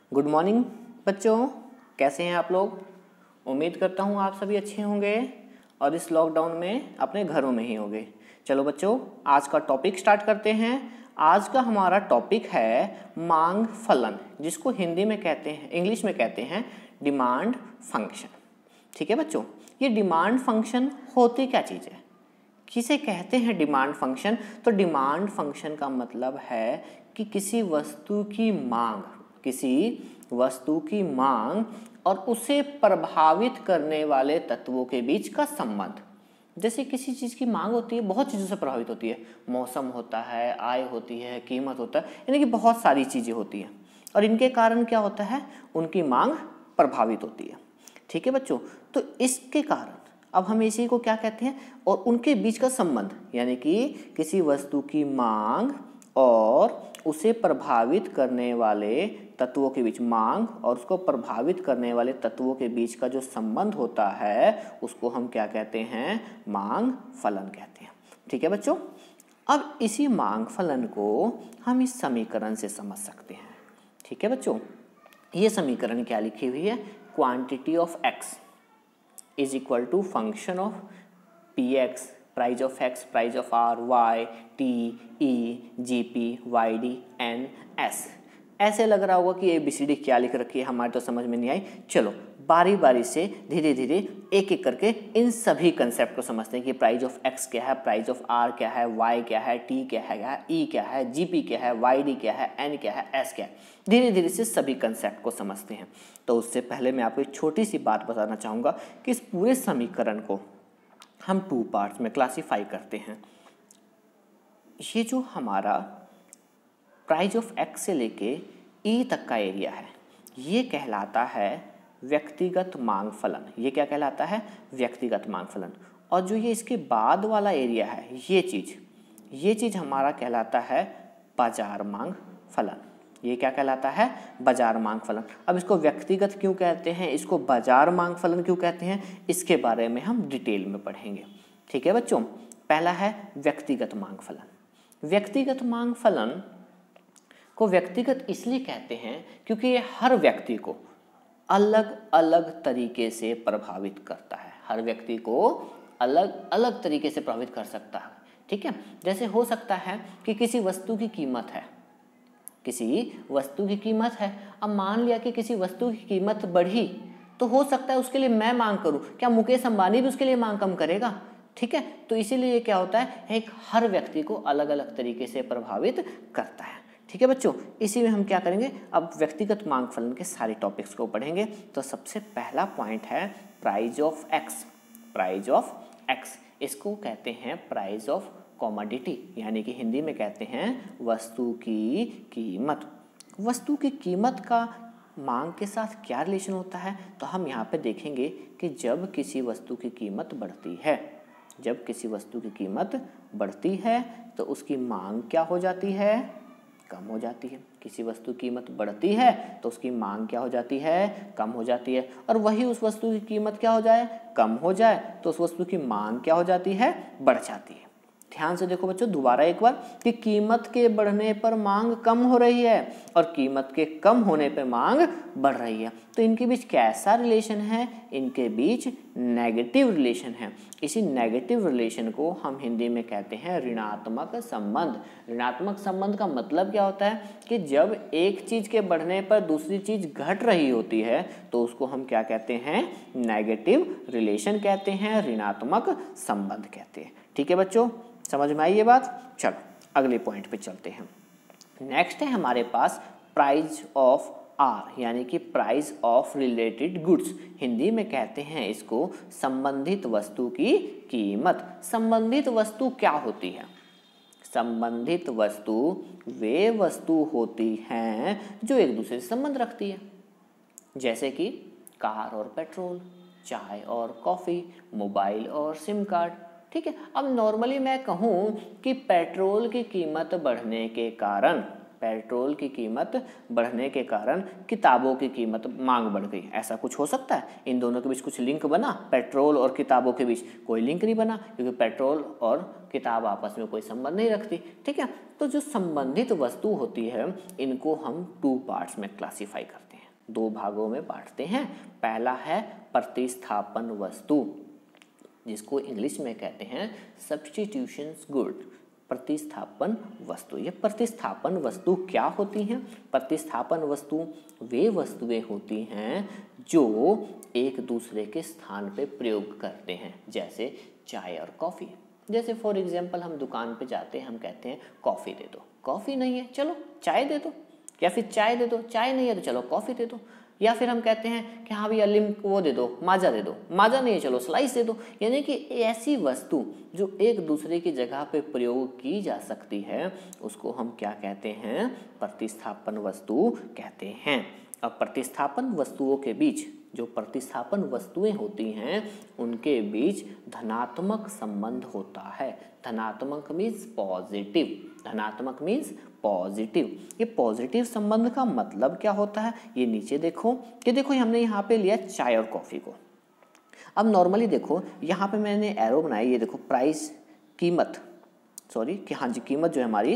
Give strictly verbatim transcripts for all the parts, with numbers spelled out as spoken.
Good morning बच्चों, कैसे हैं आप लोग। उम्मीद करता हूँ आप सभी अच्छे होंगे और इस लॉकडाउन में अपने घरों में ही होंगे। चलो बच्चों, आज का टॉपिक स्टार्ट करते हैं। आज का हमारा टॉपिक है मांग फलन, जिसको हिंदी में कहते हैं, इंग्लिश में कहते हैं डिमांड फंक्शन। ठीक है बच्चों, ये डिमांड फंक्शन होती क्या चीज़ है, किसे कहते हैं डिमांड फंक्शन। तो डिमांड फंक्शन का मतलब है कि किसी वस्तु की मांग, किसी वस्तु की मांग और उसे प्रभावित करने वाले तत्वों के बीच का संबंध। जैसे किसी चीज़ की मांग होती है, बहुत चीज़ों से प्रभावित होती है, मौसम होता है, आय होती है, कीमत होता है, यानी कि बहुत सारी चीज़ें होती हैं और इनके कारण क्या होता है, उनकी मांग प्रभावित होती है। ठीक है बच्चों, तो इसके कारण अब हम इसी को क्या कहते हैं, और उनके बीच का संबंध, यानी कि किसी वस्तु की मांग और उसे प्रभावित करने वाले तत्वों के बीच, मांग और उसको प्रभावित करने वाले तत्वों के बीच का जो संबंध होता है उसको हम क्या कहते हैं, मांग फलन कहते हैं। ठीक है बच्चों, अब इसी मांग फलन को हम इस समीकरण से समझ सकते हैं। ठीक है बच्चों, ये समीकरण क्या लिखी हुई है, quantity of X is equal to function of px, price of x, price of r, y, t, e, gp, yd, n, s। ऐसे लग रहा होगा कि ए बी सी डी क्या लिख रखी है, हमारे तो समझ में नहीं आई। चलो बारी बारी से धीरे धीरे एक एक करके इन सभी कंसेप्ट को समझते हैं कि प्राइस ऑफ एक्स क्या है, प्राइस ऑफ आर क्या है, वाई क्या है, टी क्या है, ई क्या है, जीपी क्या है, वाई डी क्या है, एन क्या है, एस क्या है। धीरे धीरे से सभी कंसेप्ट को समझते हैं। तो उससे पहले मैं आपको एक छोटी सी बात बताना चाहूँगा कि इस पूरे समीकरण को हम टू पार्ट्स में क्लासीफाई करते हैं। ये जो हमारा प्राइस ऑफ एक्स से लेके ई तक का एरिया है, ये कहलाता है व्यक्तिगत मांग फलन। ये क्या कहलाता है, व्यक्तिगत मांग फलन। और जो ये इसके बाद वाला एरिया है, ये चीज़ ये चीज़ हमारा कहलाता है बाजार मांग फलन। ये क्या कहलाता है, बाजार मांग फलन। अब इसको व्यक्तिगत क्यों कहते हैं, इसको बाजार मांग फलन क्यों कहते हैं, इसके बारे में हम डिटेल में पढ़ेंगे। ठीक है बच्चों, पहला है व्यक्तिगत मांग फलन। व्यक्तिगत मांग फलन को व्यक्तिगत इसलिए कहते हैं क्योंकि ये हर व्यक्ति को अलग अलग तरीके से प्रभावित करता है, हर व्यक्ति को अलग अलग तरीके से प्रभावित कर सकता है। ठीक है, जैसे हो सकता है कि किसी वस्तु की कीमत है, किसी वस्तु की कीमत है, अब मान लिया कि किसी वस्तु की कीमत बढ़ी, तो हो सकता है उसके लिए मैं मांग करूं, क्या मुकेश अंबानी भी उसके लिए मांग कम करेगा। ठीक है, तो इसीलिए क्या होता है, एक हर व्यक्ति को अलग अलग तरीके से प्रभावित करता है। ठीक है बच्चों, इसी में हम क्या करेंगे, अब व्यक्तिगत मांग फलन के सारे टॉपिक्स को पढ़ेंगे। तो सबसे पहला पॉइंट है price of X. Price of X, इसको कहते हैं प्राइस ऑफ कमोडिटी, यानी कि हिंदी में कहते हैं वस्तु की कीमत। वस्तु की कीमत का मांग के साथ क्या रिलेशन होता है, तो हम यहाँ पे देखेंगे कि जब किसी वस्तु की कीमत बढ़ती है, जब किसी वस्तु की कीमत बढ़ती है तो उसकी मांग क्या हो जाती है, कम हो जाती है। किसी वस्तु की कीमत बढ़ती है तो उसकी मांग क्या हो जाती है, कम हो जाती है। और वही उस वस्तु की कीमत क्या हो जाए, कम हो जाए, तो उस वस्तु की मांग क्या हो जाती है, बढ़ जाती है। ध्यान से देखो बच्चों दोबारा एक बार कि कीमत के बढ़ने पर मांग कम हो रही है और कीमत के कम होने पर मांग बढ़ रही है। तो इनके बीच कैसा रिलेशन है, इनके बीच नेगेटिव रिलेशन है। इसी नेगेटिव रिलेशन को हम हिंदी में कहते हैं ऋणात्मक संबंध। ऋणात्मक संबंध का मतलब क्या होता है कि जब एक चीज के बढ़ने पर दूसरी चीज घट रही होती है तो उसको हम क्या कहते हैं, नेगेटिव रिलेशन कहते हैं, ऋणात्मक संबंध कहते हैं। ठीक है बच्चों, समझ में आई ये बात। चलो अगले पॉइंट पे चलते हैं। नेक्स्ट है हमारे पास प्राइस ऑफ आर, यानी कि price of related goods. Hindi में कहते हैं इसको संबंधित वस्तु की कीमत। संबंधित वस्तु क्या होती है, संबंधित वस्तु वे वस्तु होती हैं जो एक दूसरे से संबंध रखती है, जैसे कि कार और पेट्रोल, चाय और कॉफ़ी, मोबाइल और सिम कार्ड। ठीक है, अब नॉर्मली मैं कहूँ कि पेट्रोल की कीमत बढ़ने के कारण पेट्रोल की कीमत बढ़ने के कारण किताबों की कीमत मांग बढ़ गई, ऐसा कुछ हो सकता है? इन दोनों के बीच कुछ लिंक बना? पेट्रोल और किताबों के बीच कोई लिंक नहीं बना, क्योंकि पेट्रोल और किताब आपस में कोई संबंध नहीं रखती। ठीक है, तो जो संबंधित वस्तु होती है इनको हम टू पार्ट्स में क्लासीफाई करते हैं, दो भागों में बांटते हैं। पहला है प्रतिस्थापन वस्तु, जिसको इंग्लिश में कहते हैं सब्स्टिट्यूशंस गुड, प्रतिस्थापन वस्तु। ये प्रतिस्थापन वस्तु क्या होती हैं? प्रतिस्थापन वस्तु वे वस्तुएं होती हैं जो एक दूसरे के स्थान पे प्रयोग करते हैं, जैसे चाय और कॉफ़ी। जैसे फॉर एग्जांपल हम दुकान पे जाते हैं, हम कहते हैं कॉफ़ी दे दो, कॉफ़ी नहीं है चलो चाय दे दो, या फिर चाय दे दो, चाय नहीं है तो चलो कॉफ़ी दे दो। या फिर हम कहते हैं कि हाँ भैया लिम वो दे दो, माजा दे दो, माजा नहीं है चलो स्लाइस दे दो। यानी कि ऐसी वस्तु जो एक दूसरे की जगह पे प्रयोग की जा सकती है उसको हम क्या कहते हैं? प्रतिस्थापन वस्तु कहते हैं। अब प्रतिस्थापन वस्तुओं के बीच, जो प्रतिस्थापन वस्तुएं होती हैं उनके बीच धनात्मक संबंध होता है। धनात्मक मीन्स पॉजिटिव, धनात्मक मीन्स पॉजिटिव। ये पॉजिटिव संबंध का मतलब क्या होता है? ये नीचे देखो कि देखो हमने यहाँ पे लिया चाय और कॉफ़ी को। अब नॉर्मली देखो यहाँ पे मैंने एरो बनाई, ये देखो प्राइस, कीमत, सॉरी कि हाँ जी कीमत जो है हमारी,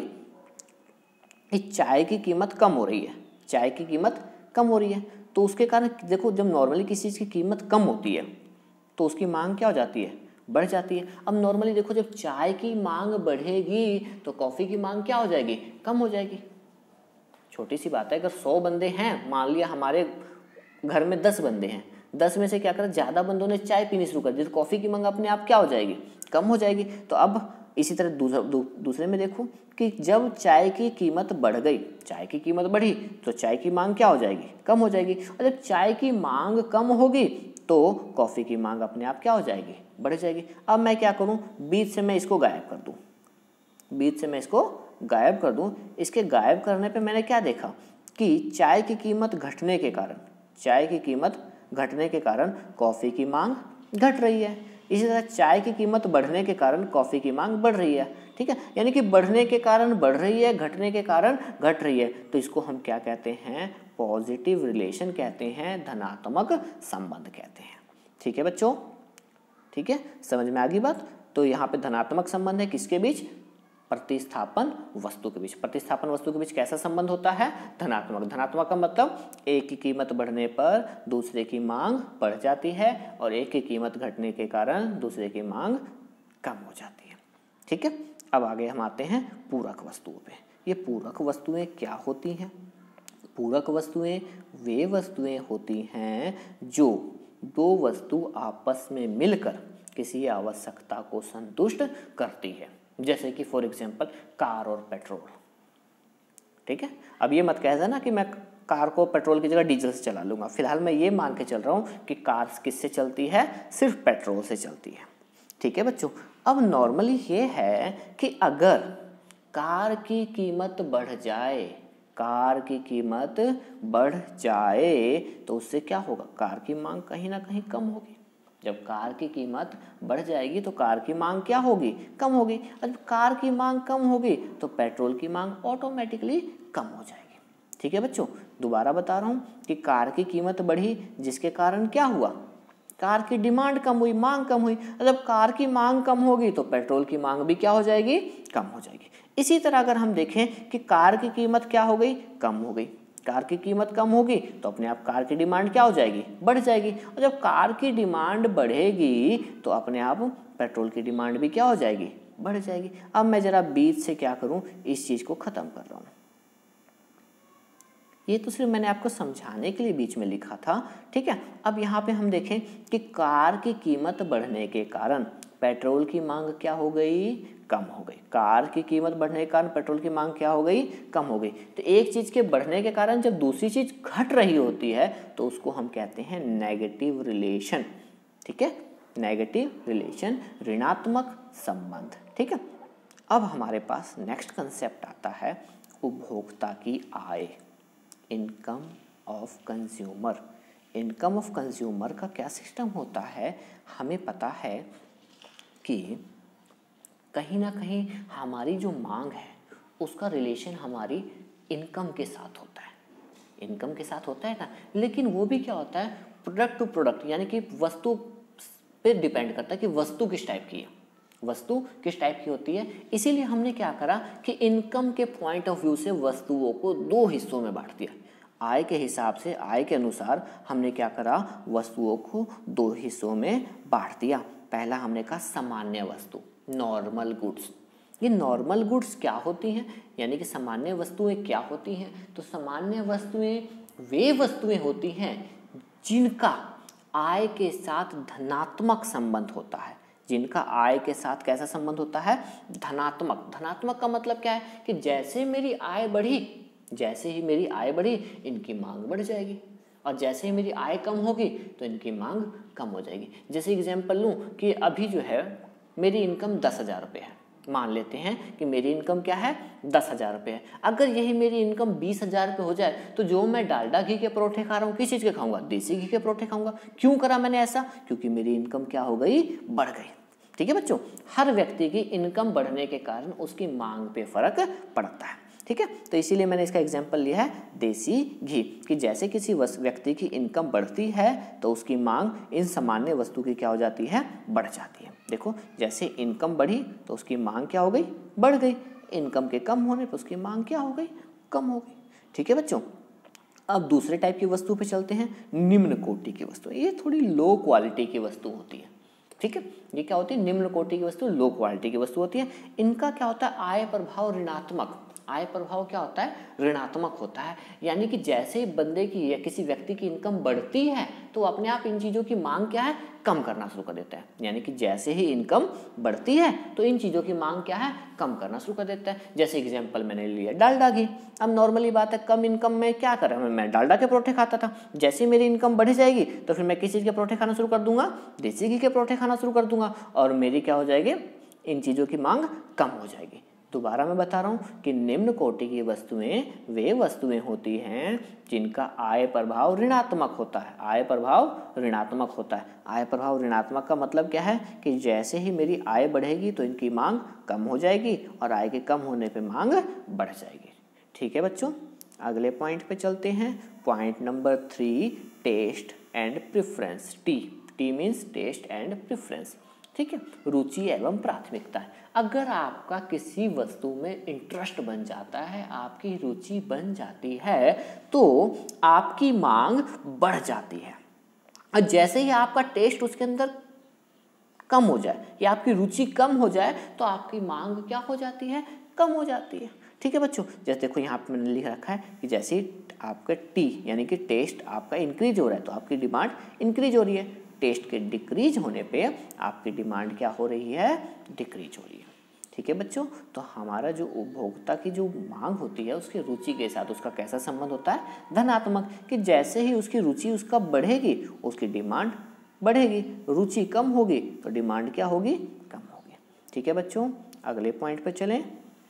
इस चाय की कीमत कम हो रही है, चाय की कीमत कम हो रही है। तो उसके कारण देखो जब नॉर्मली किसी चीज़ की कीमत कम होती है तो उसकी मांग क्या हो जाती है? बढ़ जाती है। अब नॉर्मली देखो जब चाय की मांग बढ़ेगी तो कॉफ़ी की मांग क्या हो जाएगी? कम हो जाएगी। छोटी सी बात है, अगर सौ बंदे हैं, मान लिया हमारे घर में दस बंदे हैं, दस में से क्या करें, ज़्यादा बंदों ने चाय पीनी शुरू कर दी तो कॉफ़ी की मांग अपने आप क्या हो जाएगी? कम हो जाएगी। तो अब इसी तरह दूसरा दू, दूसरे में देखो कि जब चाय की कीमत बढ़ गई, चाय की कीमत बढ़ी तो चाय की मांग क्या हो जाएगी? कम हो जाएगी। और जब चाय की मांग कम होगी तो कॉफ़ी की मांग अपने आप क्या हो जाएगी? बढ़ जाएगी। अब मैं क्या करूं, बीच से मैं इसको गायब कर दूं, बीच से मैं इसको गायब कर दूं। इसके गायब करने पे मैंने क्या देखा कि चाय की कीमत घटने के कारण, चाय की कीमत घटने के कारण कॉफ़ी की मांग घट रही है। इसी तरह चाय की कीमत बढ़ने के कारण कॉफ़ी की मांग बढ़ रही है। ठीक है, यानी कि बढ़ने के कारण बढ़ रही है, घटने के कारण घट रही है। तो इसको हम क्या कहते हैं? पॉजिटिव रिलेशन कहते हैं, धनात्मक संबंध कहते हैं। ठीक है बच्चों, ठीक है, समझ में आ गई बात? तो यहाँ पे धनात्मक संबंध है किसके बीच? प्रतिस्थापन वस्तु के बीच। प्रतिस्थापन वस्तु के बीच कैसा संबंध होता है? धनात्मक। धनात्मक का मतलब एक की कीमत बढ़ने पर दूसरे की मांग बढ़ जाती है और एक की कीमत घटने के कारण दूसरे की मांग कम हो जाती है। ठीक है, अब आगे हम आते हैं पूरक वस्तुओं पे। ये पूरक वस्तुएं क्या होती हैं? पूरक वस्तुएं वे वस्तुएं होती हैं जो दो वस्तु आपस में मिलकर किसी आवश्यकता को संतुष्ट करती है, जैसे कि फॉर एग्जांपल कार और पेट्रोल। ठीक है, अब ये मत कह देना कि मैं कार को पेट्रोल की जगह डीजल से चला लूँगा। फिलहाल मैं ये मान के चल रहा हूँ कि कार किससे चलती है? सिर्फ पेट्रोल से चलती है। ठीक है बच्चों, अब नॉर्मली ये है कि अगर कार की कीमत बढ़ जाए, कार की कीमत बढ़ जाए तो उससे क्या होगा? कार की मांग कहीं ना कहीं कम होगी। जब कार की कीमत बढ़ जाएगी तो कार की मांग क्या होगी? कम होगी। और जब कार की मांग कम होगी तो पेट्रोल की मांग ऑटोमेटिकली कम हो जाएगी। ठीक है बच्चों, दोबारा बता रहा हूँ कि कार की कीमत बढ़ी जिसके कारण क्या हुआ? कार की डिमांड कम हुई, मांग कम हुई। जब कार की मांग कम होगी तो पेट्रोल की मांग भी क्या हो जाएगी? कम हो जाएगी। इसी तरह अगर हम देखें कि कार की कीमत क्या हो गई? कम हो गई। कार की कीमत कम होगी तो अपने आप कार की डिमांड क्या हो जाएगी? बढ़ जाएगी। और जब कार की डिमांड बढ़ेगी तो अपने आप पेट्रोल की डिमांड भी क्या हो जाएगी? बढ़ जाएगी। अब मैं जरा बीच से क्या करूं, इस चीज को खत्म कर रहा हूं। ये तो सिर्फ मैंने आपको समझाने के लिए बीच में लिखा था। ठीक है, अब यहाँ पे हम देखें कि कार की कीमत बढ़ने के कारण पेट्रोल की मांग क्या हो गई? कम हो गई। कार की कीमत बढ़ने के कारण पेट्रोल की मांग क्या हो गई? कम हो गई। तो एक चीज के बढ़ने के कारण जब दूसरी चीज घट रही होती है तो उसको हम कहते हैं नेगेटिव रिलेशन। ठीक है, नेगेटिव रिलेशन, ऋणात्मक संबंध। ठीक है, अब हमारे पास नेक्स्ट कंसेप्ट आता है उपभोक्ता की आय, income of consumer. Income of consumer का क्या सिस्टम होता है? हमें पता है कि कहीं ना कहीं हमारी जो मांग है उसका रिलेशन हमारी इनकम के साथ होता है, इनकम के साथ होता है ना, लेकिन वो भी क्या होता है, प्रोडक्ट टू प्रोडक्ट, यानी कि वस्तु पे डिपेंड करता है कि वस्तु किस टाइप की है, वस्तु किस टाइप की होती है। इसीलिए हमने क्या करा कि इनकम के पॉइंट ऑफ व्यू से वस्तुओं को दो हिस्सों में बांट दिया। आय के हिसाब से, आय के अनुसार हमने क्या करा, वस्तुओं को दो हिस्सों में बांट दिया। पहला हमने कहा सामान्य वस्तु, नॉर्मल गुड्स। ये नॉर्मल गुड्स क्या होती हैं, यानी कि सामान्य वस्तुएं क्या होती हैं? तो सामान्य वस्तुएं वे वस्तुएं होती हैं जिनका आय के साथ धनात्मक संबंध होता है, जिनका आय के साथ कैसा संबंध होता है, धनात्मक। धनात्मक का मतलब क्या है कि जैसे मेरी आय बढ़ी, जैसे ही मेरी आय बढ़ी इनकी मांग बढ़ जाएगी, और जैसे ही मेरी आय कम होगी तो इनकी मांग कम हो जाएगी। जैसे एग्जांपल लूँ कि अभी जो है मेरी इनकम दस हज़ार रुपये है, मान लेते हैं कि मेरी इनकम क्या है, दस हज़ार रुपये है। अगर यही मेरी इनकम बीस हज़ार रुपये हो जाए तो जो मैं डालडा घी के परोठे खा रहा हूँ, किस चीज़ के खाऊंगा, देसी घी के परोठे खाऊंगा। क्यों करा मैंने ऐसा? क्योंकि मेरी इनकम क्या हो गई, बढ़ गई। ठीक है बच्चों, हर व्यक्ति की इनकम बढ़ने के कारण उसकी मांग पे फर्क पड़ता है। ठीक है, तो इसीलिए मैंने इसका एग्जाम्पल लिया है देसी घी, कि जैसे किसी व्यक्ति की इनकम बढ़ती है तो उसकी मांग इन सामान्य वस्तु की क्या हो जाती है, बढ़ जाती है। देखो, जैसे इनकम बढ़ी तो उसकी मांग क्या हो गई, बढ़ गई। इनकम के कम होने पर उसकी मांग क्या हो गई, कम हो गई। ठीक है बच्चों, अब दूसरे टाइप की वस्तु पे चलते हैं, निम्न कोटि की वस्तु। ये थोड़ी लो क्वालिटी की वस्तु होती है। ठीक है, ये क्या होती है, निम्न कोटि की वस्तु, लो क्वालिटी की वस्तु होती है। इनका क्या होता है, आय प्रभाव ऋणात्मक। आय प्रभाव क्या होता है, ऋणात्मक होता है। यानी कि जैसे ही बंदे की या किसी व्यक्ति की इनकम बढ़ती है तो अपने आप इन चीज़ों की मांग क्या है, कम करना शुरू कर देता है। यानी कि जैसे ही इनकम बढ़ती है तो इन चीज़ों की मांग क्या है, कम करना शुरू कर देता है। जैसे एग्जाम्पल मैंने लिया डालडा घी। अब नॉर्मली बात है, कम इनकम में क्या कर रहा हूँ, मैं डालडा के परोठे खाता था। जैसे ही मेरी इनकम बढ़ जाएगी तो फिर मैं किस चीज़ के परोठे खाना शुरू कर दूंगा, देसी घी के परोठे खाना शुरू कर दूंगा, और मेरी क्या हो जाएगी, इन चीज़ों की मांग कम हो जाएगी। दोबारा मैं बता रहा हूँ कि निम्न कोटि की वस्तुएं वे वस्तुएं होती हैं जिनका आय प्रभाव ऋणात्मक होता है। आय प्रभाव ऋणात्मक होता है। आय प्रभाव ऋणात्मक का मतलब क्या है कि जैसे ही मेरी आय बढ़ेगी तो इनकी मांग कम हो जाएगी, और आय के कम होने पे मांग बढ़ जाएगी। ठीक है बच्चों, अगले पॉइंट पे चलते हैं। Point number three, test and preference. T T means test and preference. ठीक है, रुचि एवं प्राथमिकता। अगर आपका किसी वस्तु में इंटरेस्ट बन जाता है, आपकी रुचि बन जाती है, तो आपकी मांग बढ़ जाती है। और जैसे ही आपका टेस्ट उसके अंदर कम हो जाए या आपकी रुचि कम हो जाए तो आपकी मांग क्या हो जाती है, कम हो जाती है। ठीक है बच्चों, जैसे देखो यहाँ पे मैंने लिख रखा है कि जैसे ही आपका टी यानी कि टेस्ट आपका इंक्रीज हो रहा है तो आपकी डिमांड इंक्रीज हो रही है। टेस्ट के डिक्रीज होने पे आपकी डिमांड क्या हो रही है, डिक्रीज हो रही है। ठीक है बच्चों, तो हमारा जो उपभोक्ता की जो मांग होती है उसकी रुचि के साथ उसका कैसा संबंध होता है, धनात्मक। कि जैसे ही उसकी रुचि उसका बढ़ेगी उसकी डिमांड बढ़ेगी, रुचि कम होगी तो डिमांड क्या होगी, कम होगी। ठीक है बच्चों, अगले पॉइंट पे चलें।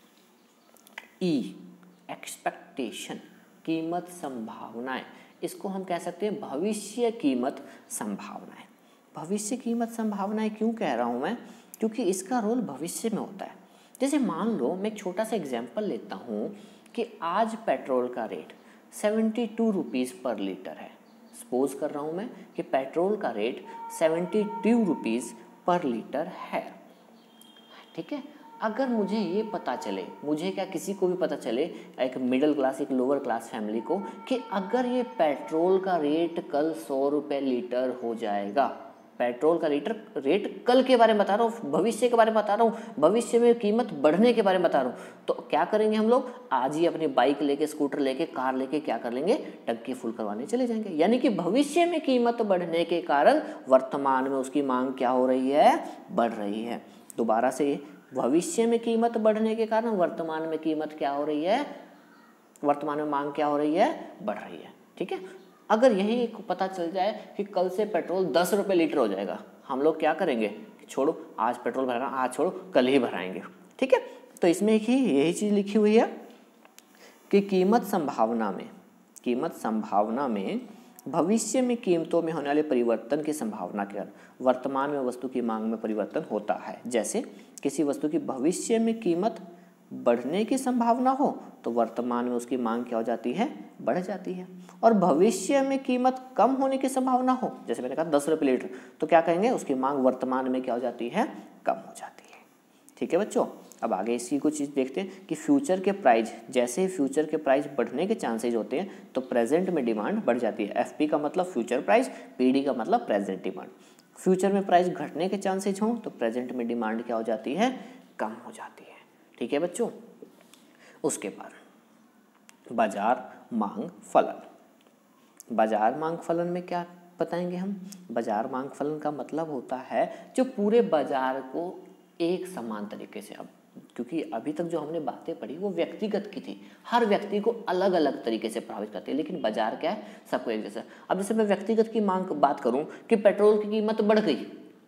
ई, एक्सपेक्टेशन, कीमत संभावनाएं। इसको हम कह सकते हैं भविष्य कीमत संभावनाएं। भविष्य कीमत संभावनाएं क्यों कह रहा हूं मैं, क्योंकि इसका रोल भविष्य में होता है। जैसे मान लो मैं एक छोटा सा एग्जांपल लेता हूं कि आज पेट्रोल का rate seventy two rupees per litre है। सपोज कर रहा हूं मैं कि पेट्रोल का rate seventy two rupees per litre है। ठीक है, अगर मुझे ये पता चले, मुझे क्या किसी को भी पता चले, एक मिडिल क्लास एक लोअर क्लास फैमिली को, कि अगर ये पेट्रोल का रेट कल सौ रुपये लीटर हो जाएगा, पेट्रोल का लीटर रेट कल के बारे में बता रहा हूँ, भविष्य के बारे में बता रहा हूँ, भविष्य में कीमत बढ़ने के बारे में बता रहा हूँ, तो क्या करेंगे हम लोग, आज ही अपनी बाइक लेके, स्कूटर लेके, कार लेके क्या कर लेंगे, टंकी फुल करवाने चले जाएंगे। यानी कि भविष्य में कीमत बढ़ने के कारण वर्तमान में उसकी मांग क्या हो रही है, बढ़ रही है। दोबारा से, भविष्य में कीमत बढ़ने के कारण वर्तमान में कीमत क्या हो रही है, वर्तमान में मांग क्या हो रही है, बढ़ रही है। ठीक है, अगर यही पता चल जाए कि कल से पेट्रोल दस रुपये लीटर हो जाएगा, हम लोग क्या करेंगे, छोड़ो आज पेट्रोल भरना, आज छोड़ो कल ही भराएंगे। ठीक है, तो इसमें ही यही चीज़ लिखी हुई है कि कीमत संभावना में, कीमत संभावना में भविष्य में कीमतों में होने वाले परिवर्तन की संभावना के कारण वर्तमान में वस्तु की मांग में परिवर्तन होता है। जैसे किसी वस्तु की भविष्य में कीमत बढ़ने की संभावना हो तो वर्तमान में उसकी मांग क्या हो जाती है, बढ़ जाती है। और भविष्य में कीमत कम होने की संभावना हो, जैसे मैंने कहा दस रुपये लीटर, तो क्या कहेंगे, उसकी मांग वर्तमान में क्या हो जाती है, कम हो जाती है। ठीक है बच्चों, अब आगे इसी कुछ चीज़ देखते हैं कि फ्यूचर के प्राइस, जैसे ही फ्यूचर के प्राइस बढ़ने के चांसेज होते हैं तो प्रेजेंट में डिमांड बढ़ जाती है। एफ पी का मतलब फ्यूचर प्राइस, पी डी का मतलब प्रेजेंट डिमांड। फ्यूचर में प्राइस घटने के चांसेज हों तो प्रेजेंट में डिमांड क्या हो जाती है, कम हो जाती है। ठीक है बच्चों, उसके बाद बाजार मांग फलन। बाजार मांग फलन में क्या बताएंगे हम, बाजार मांग फलन का मतलब होता है जो पूरे बाजार को एक समान तरीके से, अब क्योंकि अभी तक जो हमने बातें पढ़ी वो व्यक्तिगत की थी, हर व्यक्ति को अलग अलग तरीके से प्रभावित करती है, लेकिन बाजार क्या है, सबको एक जैसा। अब जैसे मैं व्यक्तिगत की मांग बात करूं कि पेट्रोल की कीमत बढ़ गई,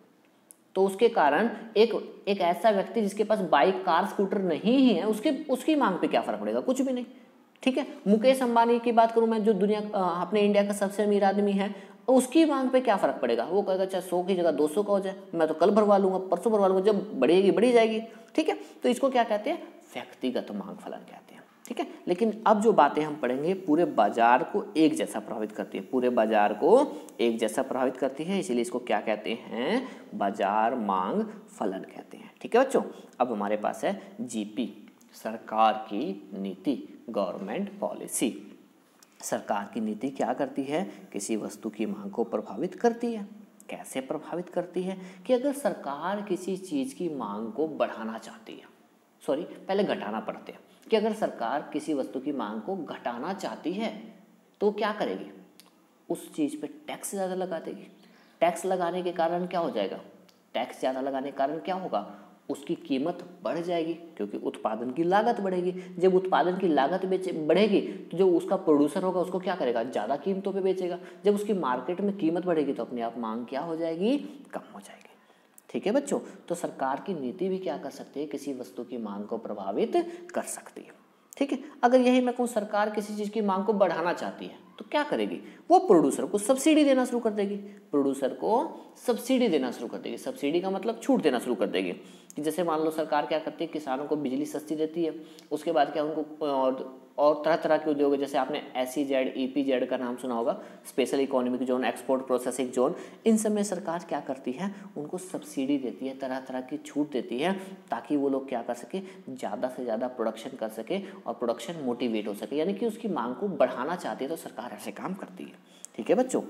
तो उसके कारण एक एक ऐसा व्यक्ति जिसके पास बाइक, कार, स्कूटर नहीं ही है, उसके उसकी मांग पे क्या फर्क पड़ेगा, कुछ भी नहीं। ठीक है, मुकेश अंबानी की बात करूं मैं, जो दुनिया अपने इंडिया का सबसे अमीर आदमी है, उसकी मांग पे क्या फर्क पड़ेगा, वो कहेगा चाहे सौ की जगह दो सौ का हो जाए, मैं तो कल भरवा लूंगा, परसों भरवा लूंगा, जब बढ़ेगी बढ़ी जाएगी। ठीक है, तो इसको क्या कहते हैं, व्यक्तिगत मांग फलन कहते हैं। ठीक है, लेकिन अब जो बातें हम पढ़ेंगे पूरे बाजार को एक जैसा प्रभावित करती है, पूरे बाजार को एक जैसा प्रभावित करती है, इसीलिए इसको क्या कहते हैं, बाजार मांग फलन कहते हैं। ठीक है बच्चों, अब हमारे पास है जीपी, सरकार की नीति, गवर्नमेंट पॉलिसी। सरकार की नीति क्या करती है, किसी वस्तु की मांग को प्रभावित करती है। कैसे प्रभावित करती है कि अगर सरकार किसी चीज़ की मांग को बढ़ाना चाहती है, सॉरी पहले घटाना पड़ते हैं, कि अगर सरकार किसी वस्तु की मांग को घटाना चाहती है तो क्या करेगी, उस चीज़ पे टैक्स ज़्यादा लगा देगी। टैक्स लगाने के कारण क्या हो जाएगा, टैक्स ज़्यादा लगाने के कारण क्या होगा, उसकी कीमत बढ़ जाएगी, क्योंकि उत्पादन की लागत बढ़ेगी। जब उत्पादन की लागत बेचे बढ़ेगी तो जो उसका प्रोड्यूसर होगा उसको क्या करेगा, ज़्यादा कीमतों पे बेचेगा। जब उसकी मार्केट में कीमत बढ़ेगी तो अपने आप मांग क्या हो जाएगी, कम हो जाएगी। ठीक है बच्चों, तो सरकार की नीति भी क्या कर सकती है, किसी वस्तु की मांग को प्रभावित कर सकती है। ठीक है, अगर यही मैं कहूँ सरकार किसी चीज़ की मांग को बढ़ाना चाहती है तो क्या करेगी, वो प्रोड्यूसर को सब्सिडी देना शुरू कर देगी, प्रोड्यूसर को सब्सिडी देना शुरू कर देगी। सब्सिडी का मतलब छूट देना शुरू कर देगी, कि जैसे मान लो सरकार क्या करती है, किसानों को बिजली सस्ती देती है, उसके बाद क्या उनको और और तरह तरह के उद्योग, जैसे आपने S E Z, E P Z का नाम सुना होगा, special economic zone, export processing zone, इन सब में सरकार क्या करती है, उनको सब्सिडी देती है, तरह तरह की छूट देती है, ताकि वो लोग क्या कर सके, ज़्यादा से ज़्यादा प्रोडक्शन कर सके और प्रोडक्शन मोटिवेट हो सके, यानी कि उसकी मांग को बढ़ाना चाहती है तो सरकार ऐसे काम करती है। ठीक है बच्चों,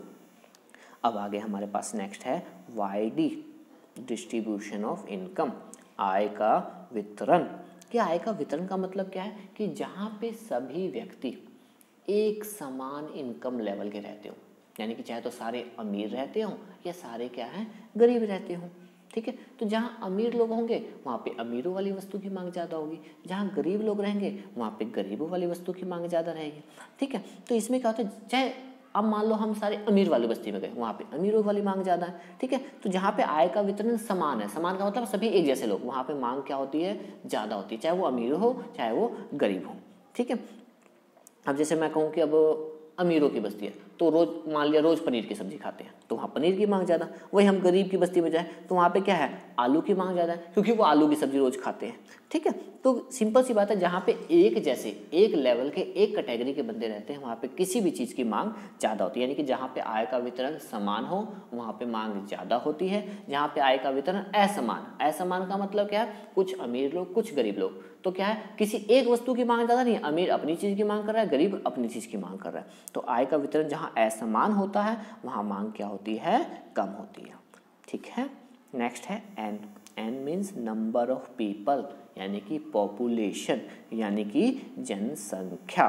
अब आगे हमारे पास नेक्स्ट है Y D, distribution of income, आय का वितरण। कि आय का वितरण का मतलब क्या है, कि जहाँ पे सभी व्यक्ति एक समान इनकम लेवल के रहते हो, यानी कि चाहे तो सारे अमीर रहते हों या सारे क्या हैं, गरीब रहते हों। ठीक है, तो जहाँ अमीर लोग होंगे वहाँ पे अमीरों वाली वस्तु की मांग ज़्यादा होगी, जहाँ गरीब लोग रहेंगे वहाँ पे गरीबों वाली वस्तु की मांग ज़्यादा रहेगी। ठीक है, तो इसमें क्या होता है, चाहे अब मान लो हम सारे अमीर वाली बस्ती में गए, वहाँ पे अमीरों वाली मांग ज़्यादा है। ठीक है, तो जहाँ पे आय का वितरण समान है, समान का मतलब सभी एक जैसे लोग, वहाँ पे मांग क्या होती है, ज़्यादा होती है, चाहे वो अमीर हो चाहे वो गरीब हो। ठीक है, अब जैसे मैं कहूँ कि अब अमीरों की बस्ती है तो रोज़ मान लिया रोज़ पनीर की सब्जी खाते हैं तो वहाँ पनीर की मांग ज़्यादा, वही हम गरीब की बस्ती में जाए तो वहाँ पे क्या है, आलू की मांग ज़्यादा है, क्योंकि वो आलू की सब्जी रोज़ खाते हैं। ठीक है, तो सिंपल सी बात है, जहाँ पे एक जैसे एक लेवल के एक कैटेगरी के बंदे रहते हैं वहाँ पे किसी भी चीज़ की मांग ज़्यादा होती है, यानी कि जहाँ पे आय का वितरण समान हो वहाँ पे मांग ज़्यादा होती है, जहाँ पे आय का वितरण असमान, असमान का मतलब क्या है, कुछ अमीर लोग कुछ गरीब लोग, तो क्या है, किसी एक वस्तु की मांग ज़्यादा नहीं, अमीर अपनी चीज़ की मांग कर रहा है, गरीब अपनी चीज़ की मांग कर रहा है। तो आय का वितरण जहाँ असमान होता है वहाँ मांग क्या होती है, कम होती है। ठीक है, नेक्स्ट है N, N means number of people, यानी कि पॉपुलेशन, यानी कि जनसंख्या।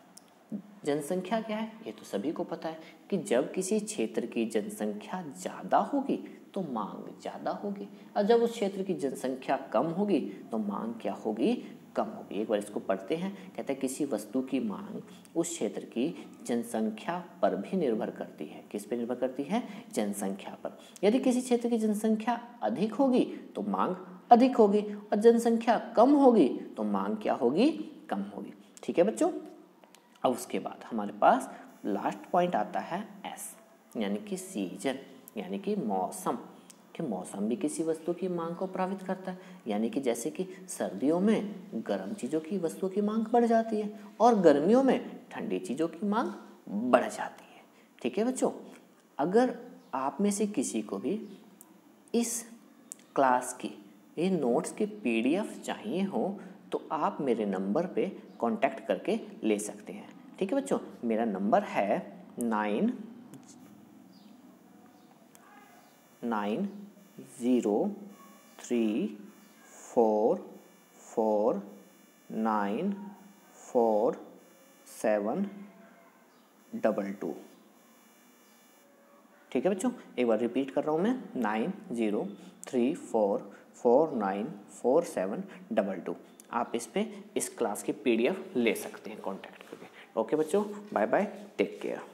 जनसंख्या क्या है, ये तो सभी को पता है कि जब किसी क्षेत्र की जनसंख्या ज़्यादा होगी तो मांग ज़्यादा होगी, और जब उस क्षेत्र की जनसंख्या कम होगी तो मांग क्या होगी, कम होगी। एक बार इसको पढ़ते हैं, कहते हैं किसी वस्तु की मांग उस क्षेत्र की जनसंख्या पर भी निर्भर करती है। किस पे निर्भर करती है, जनसंख्या पर। यदि किसी क्षेत्र की जनसंख्या अधिक होगी तो मांग अधिक होगी, और जनसंख्या कम होगी तो मांग क्या होगी, कम होगी। ठीक है बच्चों, अब उसके बाद हमारे पास लास्ट पॉइंट आता है एस, यानी कि सीजन, यानी कि मौसम। कि मौसम भी किसी वस्तु की मांग को प्रभावित करता है, यानी कि जैसे कि सर्दियों में गर्म चीज़ों की वस्तुओं की मांग बढ़ जाती है और गर्मियों में ठंडी चीज़ों की मांग बढ़ जाती है। ठीक है बच्चों, अगर आप में से किसी को भी इस क्लास की ये नोट्स के पीडीएफ चाहिए हो तो आप मेरे नंबर पे कांटेक्ट करके ले सकते हैं। ठीक है बच्चों, मेरा नंबर है nine nine zero three four four nine four seven double two. ठीक है बच्चों, एक बार रिपीट कर रहा हूँ मैं, nine zero three four four nine four seven double two. आप इस पे इस क्लास की पीडीएफ ले सकते हैं कांटेक्ट करके। ओके बच्चों, बाय बाय, टेक केयर।